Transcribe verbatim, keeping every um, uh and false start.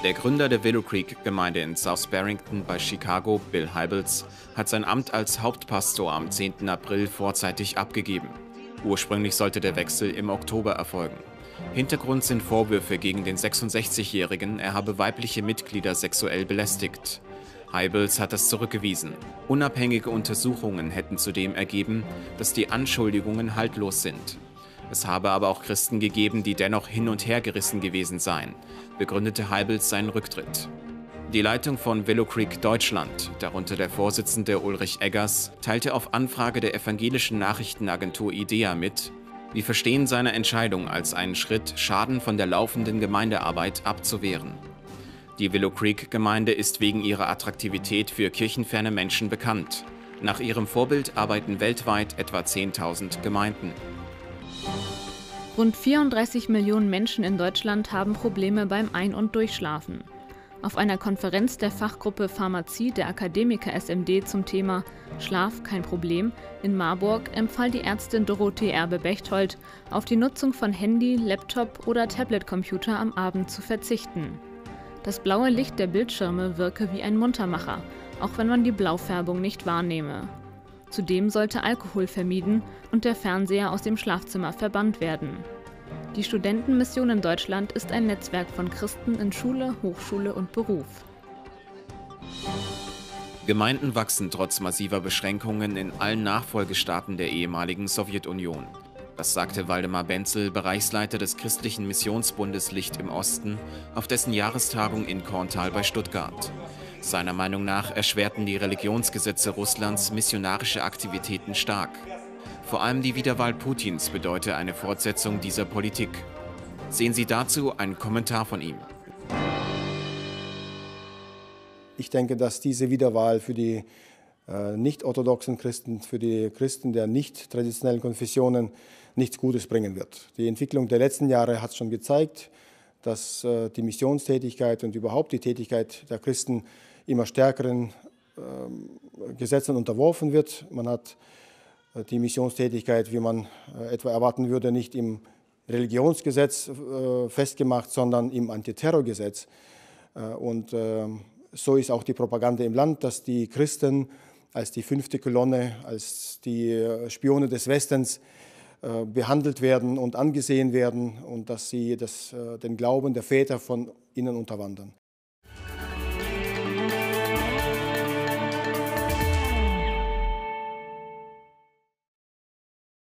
Der Gründer der Willow Creek-Gemeinde in South Barrington bei Chicago, Bill Hybels, hat sein Amt als Hauptpastor am zehnten April vorzeitig abgegeben. Ursprünglich sollte der Wechsel im Oktober erfolgen. Hintergrund sind Vorwürfe gegen den sechsundsechzigjährigen, er habe weibliche Mitglieder sexuell belästigt. Hybels hat das zurückgewiesen. Unabhängige Untersuchungen hätten zudem ergeben, dass die Anschuldigungen haltlos sind. Es habe aber auch Christen gegeben, die dennoch hin und her gerissen gewesen seien, begründete Hybels seinen Rücktritt. Die Leitung von Willow Creek Deutschland, darunter der Vorsitzende Ulrich Eggers, teilte auf Anfrage der evangelischen Nachrichtenagentur IDEA mit, wir verstehen seine Entscheidung als einen Schritt, Schaden von der laufenden Gemeindearbeit abzuwehren. Die Willow Creek-Gemeinde ist wegen ihrer Attraktivität für kirchenferne Menschen bekannt. Nach ihrem Vorbild arbeiten weltweit etwa zehntausend Gemeinden. Rund vierunddreißig Millionen Menschen in Deutschland haben Probleme beim Ein- und Durchschlafen. Auf einer Konferenz der Fachgruppe Pharmazie der Akademiker S M D zum Thema Schlaf kein Problem in Marburg empfahl die Ärztin Dorothee Erbe-Bechtold, auf die Nutzung von Handy, Laptop oder Tablet-Computer am Abend zu verzichten. Das blaue Licht der Bildschirme wirke wie ein Muntermacher, auch wenn man die Blaufärbung nicht wahrnehme. Zudem sollte Alkohol vermieden und der Fernseher aus dem Schlafzimmer verbannt werden. Die Studentenmission in Deutschland ist ein Netzwerk von Christen in Schule, Hochschule und Beruf. Gemeinden wachsen trotz massiver Beschränkungen in allen Nachfolgestaaten der ehemaligen Sowjetunion. Das sagte Waldemar Benzel, Bereichsleiter des Christlichen Missionsbundes Licht im Osten, auf dessen Jahrestagung in Korntal bei Stuttgart. Seiner Meinung nach erschwerten die Religionsgesetze Russlands missionarische Aktivitäten stark. Vor allem die Wiederwahl Putins bedeute eine Fortsetzung dieser Politik. Sehen Sie dazu einen Kommentar von ihm. Ich denke, dass diese Wiederwahl für die äh, nicht-orthodoxen Christen, für die Christen der nicht traditionellen Konfessionen nichts Gutes bringen wird. Die Entwicklung der letzten Jahre hat schon gezeigt, dass äh, die Missionstätigkeit und überhaupt die Tätigkeit der Christen immer stärkeren äh, Gesetzen unterworfen wird. Man hat äh, die Missionstätigkeit, wie man äh, etwa erwarten würde, nicht im Religionsgesetz äh, festgemacht, sondern im Antiterrorgesetz. Äh, und äh, so ist auch die Propaganda im Land, dass die Christen als die fünfte Kolonne, als die Spione des Westens äh, behandelt werden und angesehen werden und dass sie das, äh, den Glauben der Väter von ihnen unterwandern.